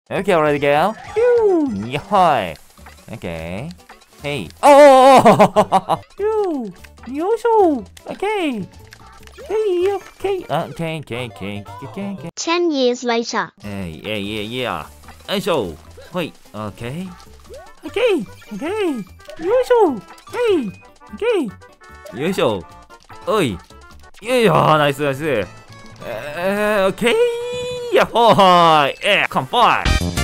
Okay, ready to go? Phew! Yeah. Okay. Hey. Oh! Phew! Yo-sho! Okay. Hey, okay. Okay. 10 years later. Hey, yeah. Yo-sho! Wait, okay. Okay. Yo-sho! Hey! Okay. Yo-sho! Oi! Yeah, nice. Okay! Yeah, KANPAI!